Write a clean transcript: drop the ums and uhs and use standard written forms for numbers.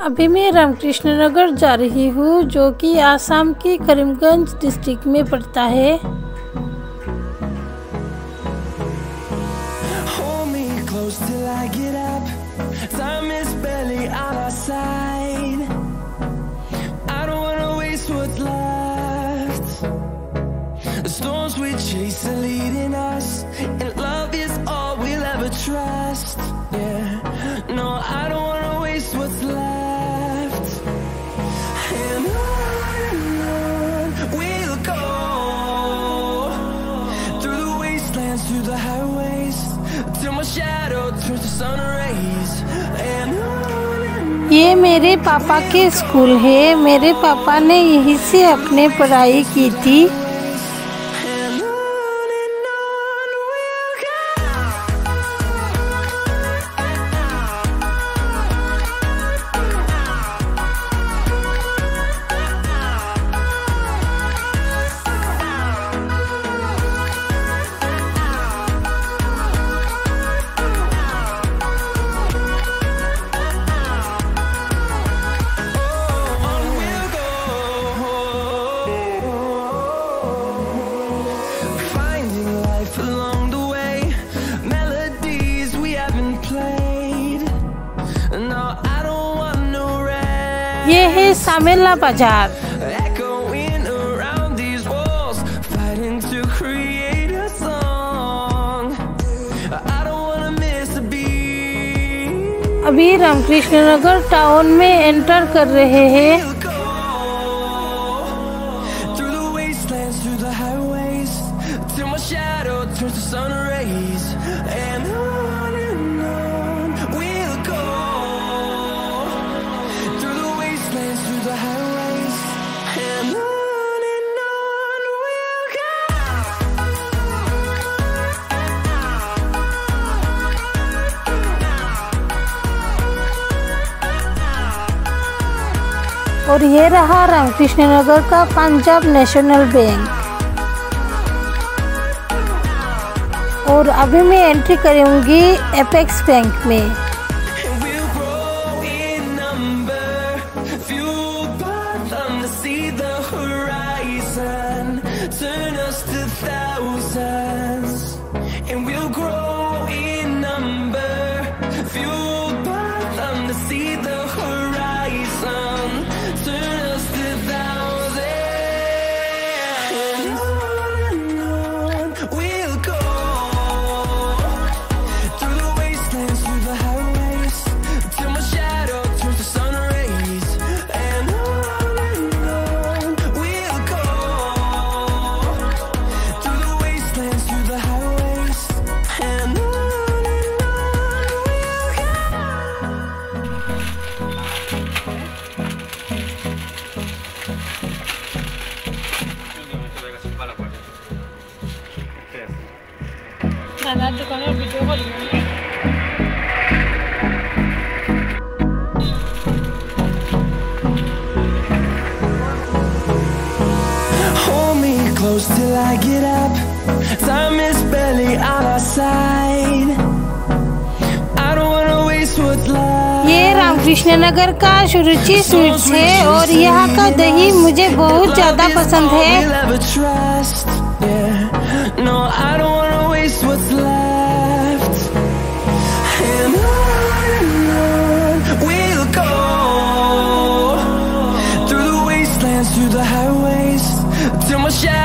अभी मैं रामकृष्ण नगर जा रही हूँ, जो कि आसाम की करीमगंज डिस्ट्रिक्ट में पड़ता है। ये मेरे पापा के स्कूल है। मेरे पापा ने यहीं से अपने पढ़ाई की थी। ये है मेला बाजार। अभी रामकृष्ण नगर टाउन में एंटर कर रहे हैं। और ये रहा रामकृष्ण नगर का पंजाब नेशनल बैंक। और अभी मैं एंट्री करूंगी एपेक्स बैंक में। Close till I get up. Time is barely on our side. I don't wanna waste what's left. ये रामकृष्ण नगर का सुरुचि स्वीट्स है और यहाँ का दही मुझे बहुत ज्यादा पसंद है। No, I don't wanna waste what's left. And on we'll go through the wastelands, through the highways, till my shadow